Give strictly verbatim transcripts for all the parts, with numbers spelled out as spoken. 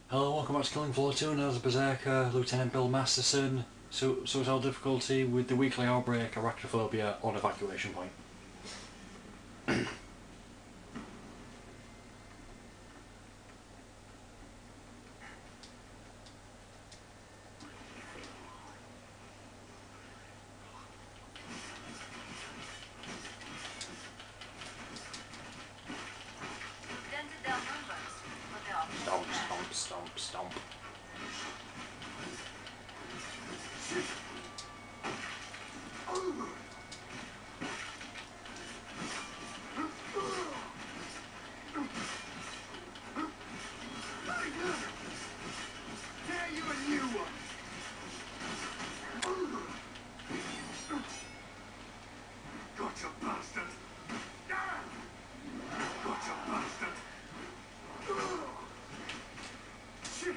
Hello, welcome back to Killing Floor two, and as a Berserker, Lieutenant Bill Masterson. So, so it's our difficulty with the weekly outbreak, arachnophobia on evacuation point. Stomp, stomp, stomp, stomp. Gotcha, bastard! Gotcha, bastard! Shit!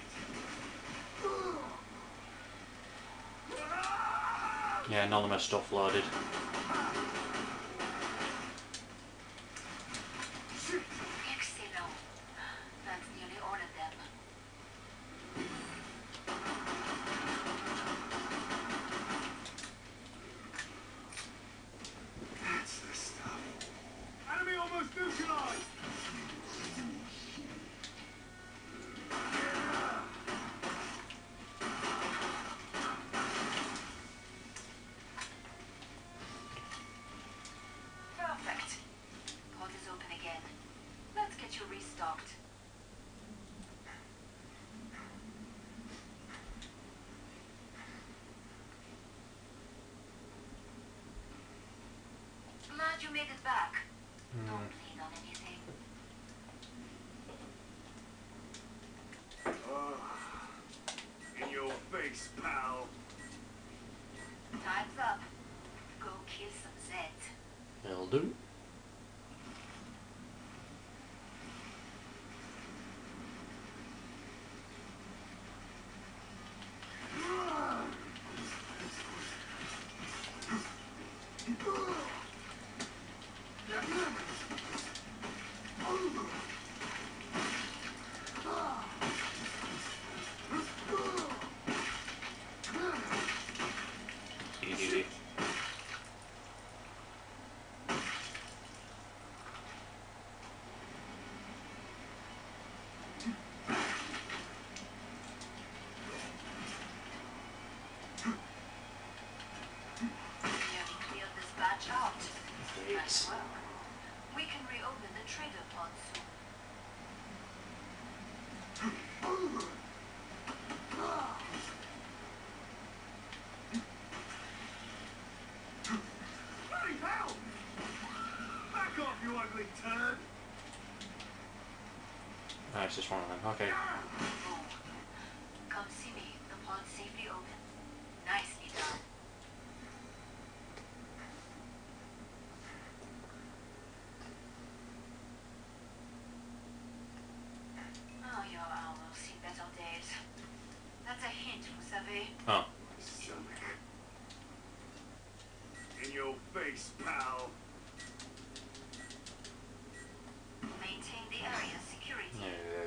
Yeah, anonymous stuff loaded. Shit! Excellent. That's nearly all of them. That's the stuff. Enemy almost neutralized! Perfect. Port is open again. Let's get you restocked. Glad you made it back. Don't bleed on anything. In your face, pal. Time's up. Go kill some Zeds. They'll do. Easy. Nearly cleared this batch out. Great. Nice work. We can reopen the trader pod soon. Bloody hell! Back off, you ugly turd! Ah, it's just one of them. Okay. Oh. Come see me. The pod's safely open. Nicely done. Oh, your arm will see better days. That's a hint, vous savez. Oh. Stomach. In your face, pal. Maintain the area's security. Yeah.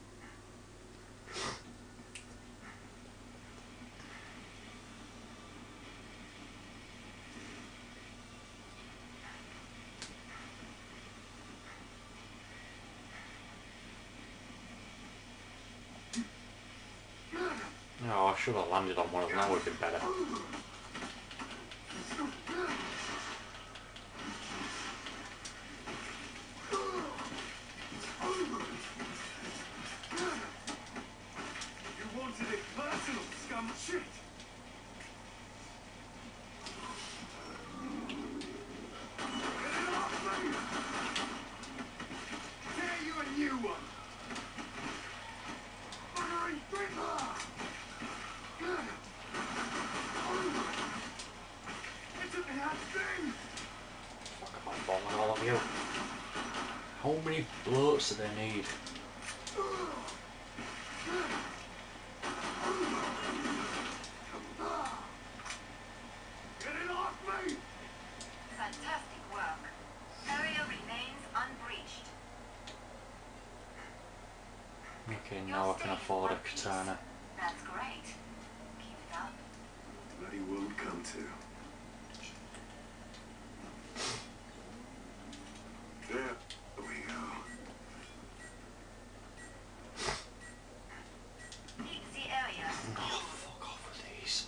Oh, I should have landed on one of them. That would have been better. You wanted it personal, scum shit! Get it off me! Tear you a new one! Fuckery finger! It took me that thing! Fuck, I might bomb with all of you. How many bloats do they need? Get it off me! Fantastic work. Area remains unbreached. Okay, Your now I can afford a katana. That's great. Keep it up. Bloody won't come to. There we go. Keep the area Oh, secured. fuck off with these.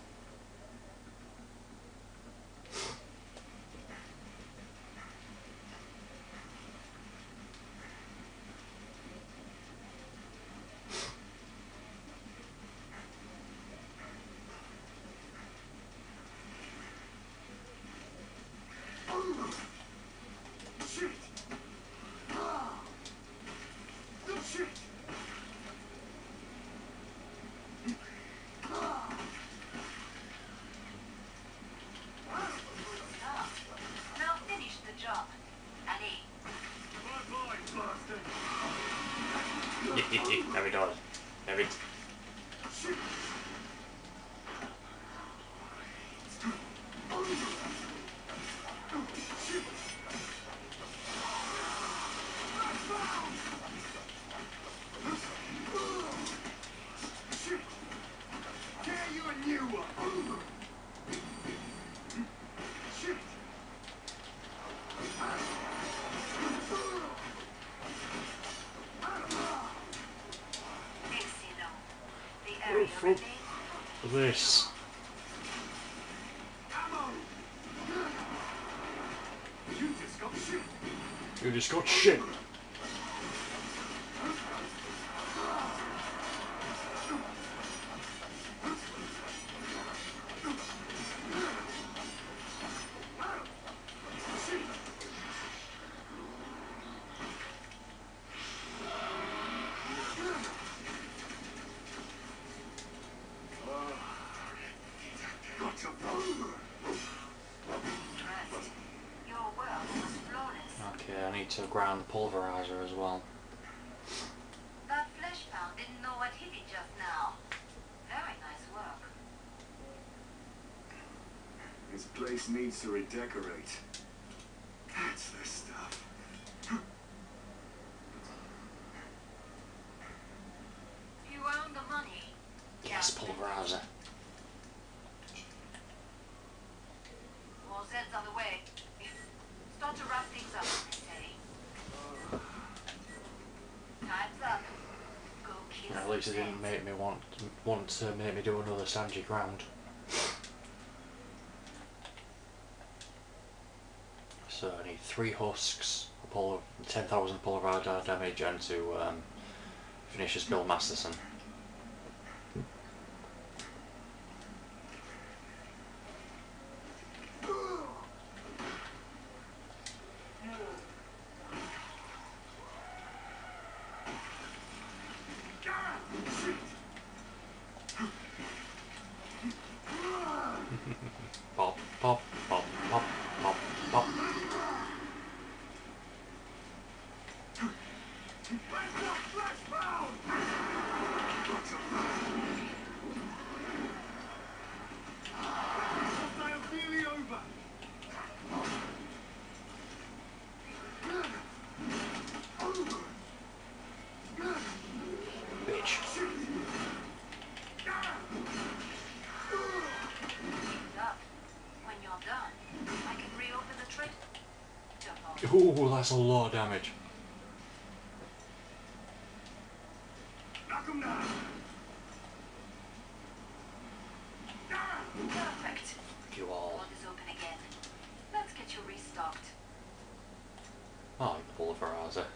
Shit! Ah! No shit! Ah! Stop. Now finish the job. Ali, Bye-bye, bastard! There he does. There he... Shit! Shit! Shit! Get you a new one! Shit! Exino. The area fuck. remains. This. Ammo! You just got shit! You just got shit. Shit! Gotcha. Trust. Your world was flawless. Okay, I need to ground the pulverizer as well. That flesh pound didn't know what hit it just now. Very nice work. This place needs to redecorate. That's the stuff. You earned the money. Yes, pulverizer. More Zeds on the way. Start to wrap things up, Miss Eddie. Time's up. Go kill At least it some didn't Zeds. make me want want to make me do another Sanji ground. So I need three husks, a pull ten thousand pulverizer damage, and to um, finish this Bill Masterson. Pop, pop, pop, pop, pop, pop. Bitch. Up. When you're done, I can reopen the trade. Jump on. Ooh, that's a lot of damage. Knock 'em down. Perfect. You all. Port is open again. Let's get you restocked. I like the pulverizer.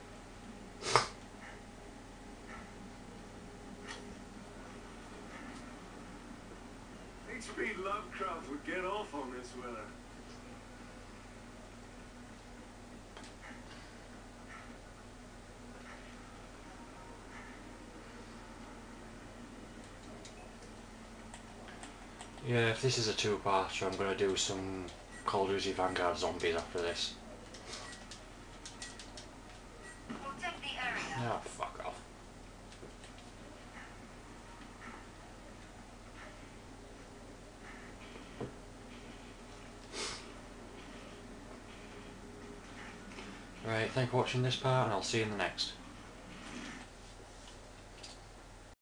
H P Lovecraft would get off on this weather. Yeah, if this is a two-parter, I'm going to do some Call of Duty Vanguard zombies after this. Protect the area. Oh, fuck off. Right, thank you for watching this part, and I'll see you in the next.